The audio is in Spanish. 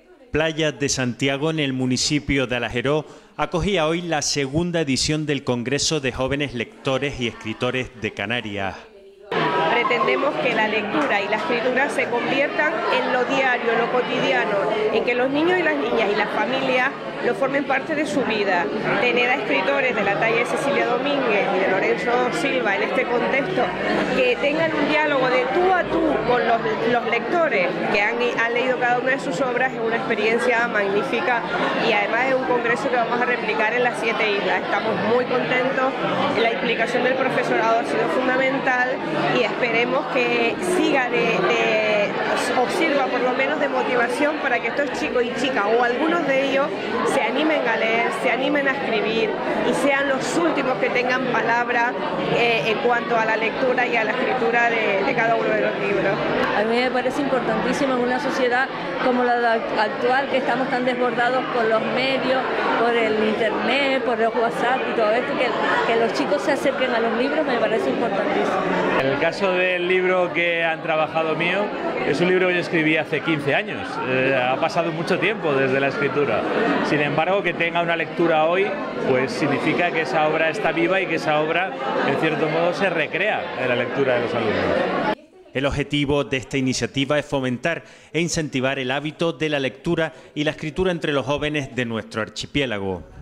Playas de Santiago, en el municipio de Alajeró, acogía hoy la segunda edición del Congreso de Jóvenes Lectores y Escritores de Canarias. Pretendemos que la lectura y la escritura se conviertan en lo diario, lo cotidiano, en que los niños y las niñas y las familias lo formen parte de su vida. Tener a escritores de la talla de Cecilia Domínguez y de Lorenzo Silva en este contexto, que tengan un diálogo de tú a tú con los lectores que han leído cada una de sus obras, es una experiencia magnífica y además es un congreso que vamos a replicar en las 7 islas. Estamos muy contentos, la implicación del profesorado ha sido fundamental y esperemos que siga o sirva por lo menos de motivación para que estos chicos y chicas o algunos de ellos se animen a leer, se animen a escribir y sean los últimos que tengan palabra en cuanto a la lectura y a la escritura de cada uno de los libros. A mí me parece importantísimo en una sociedad como la actual, que estamos tan desbordados por los medios, por el internet, por los WhatsApp y todo esto, que los chicos se acerquen a los libros me parece importantísimo. En el caso del libro que han trabajado mío, es un libro que yo escribí hace 15 años, ha pasado mucho tiempo desde la escritura. Sin embargo, que tenga una lectura hoy, pues significa que esa obra está viva y que esa obra, en cierto modo, se recrea en la lectura de los alumnos. El objetivo de esta iniciativa es fomentar e incentivar el hábito de la lectura y la escritura entre los jóvenes de nuestro archipiélago.